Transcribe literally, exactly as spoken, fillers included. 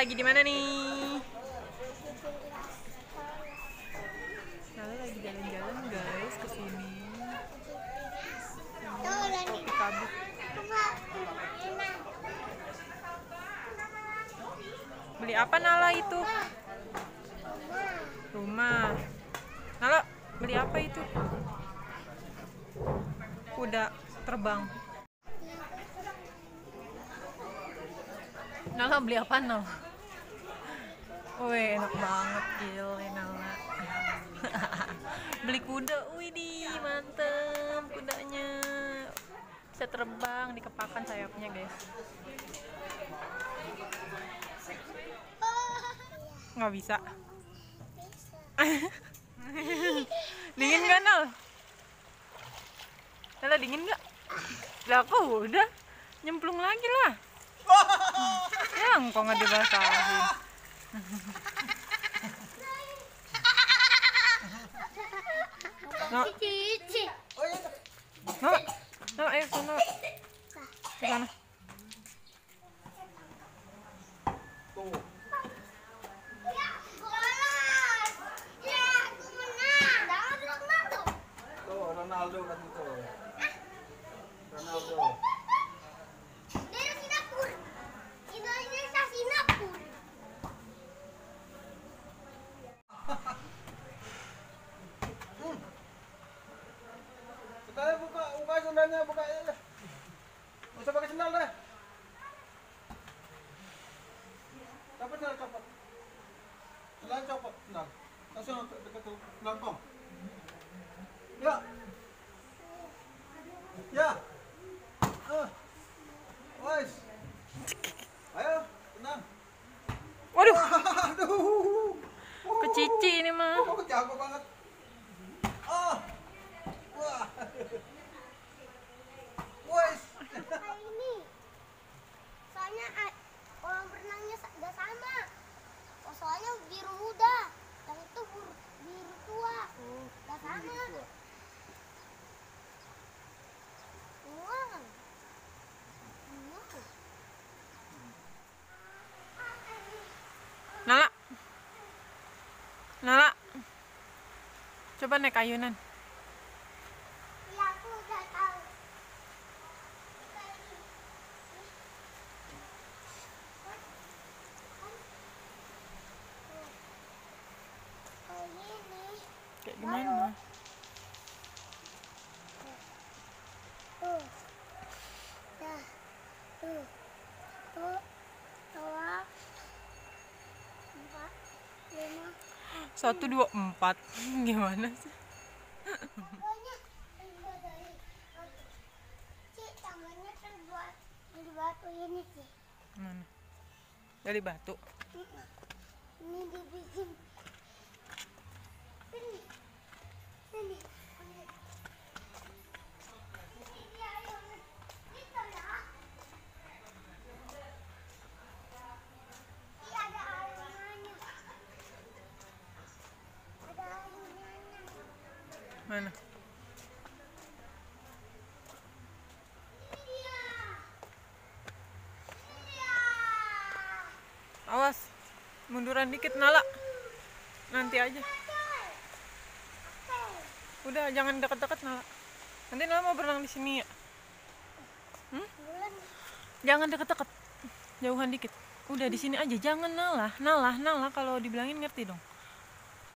lagi di mana nih? Nala lagi jalan-jalan guys ke sini. Kopi kabut. Beli apa Nala itu? Rumah. Nala beli apa itu? Kuda terbang. Nala beli apa Nala? Wih enak banget gile Nala. Beli kuda, wih di mantep kudanya. Bisa terbang, dikepakan sayapnya guys. Nggak bisa. Dingin gak Nal? Nala dingin gak? Lah aku udah nyemplung lagi lah. Ya kok nggak dibasahin. Nah, Cici. nah, nah, ayo sana, ke sana. Tuh. Tuh, Ronaldo kan itu. Ronaldo. Dari Singapura. Indonesia Singapura. Sendalnya buka, buka sendalnya, buka ya. Nggak usah pakai sendal deh. Copot sendal, copot. Sendal copot, sendal. Langsung dekat tuh, gampang. Ya. Ya. Ah. Wais. Ayo, tenang. Waduh, Aduh. ke Cici ini mah. Oh, jago banget. Ah. Wah. Wais. Kayak ini. Soalnya ah, kolam renangnya sa- udah sama. Oh, soalnya biru muda. Yang itu biru, biru tua. Udah sama. Wow. Wow. Nala, Nala, coba naik ayunan. Ya, aku udah tahu. Oh, ini. Kayak gimana? Tuh. Dah. Tuh. Tuh. Dua. Empat. Lima. Satu dua empat, gimana sih? Pokoknya terbuat dari batu. Cik, tangannya terbuat dari batu ini sih. Mana? Dari batu. Ini dibikin. Sini. Sini. Ini dia ayunan. Gitu ya. Ini ada ayunannya. Ada ayunannya. Mana? Ini dia. Ini dia. Awas, munduran dikit Nala. Nanti aja. Udah, jangan deket-deket Nala. Nanti Nala mau berenang di sini ya. Hmm? Bulan. Jangan deket-deket. Jauhan dikit. Udah di sini aja, jangan Nala. Nala, Nala kalau dibilangin ngerti dong.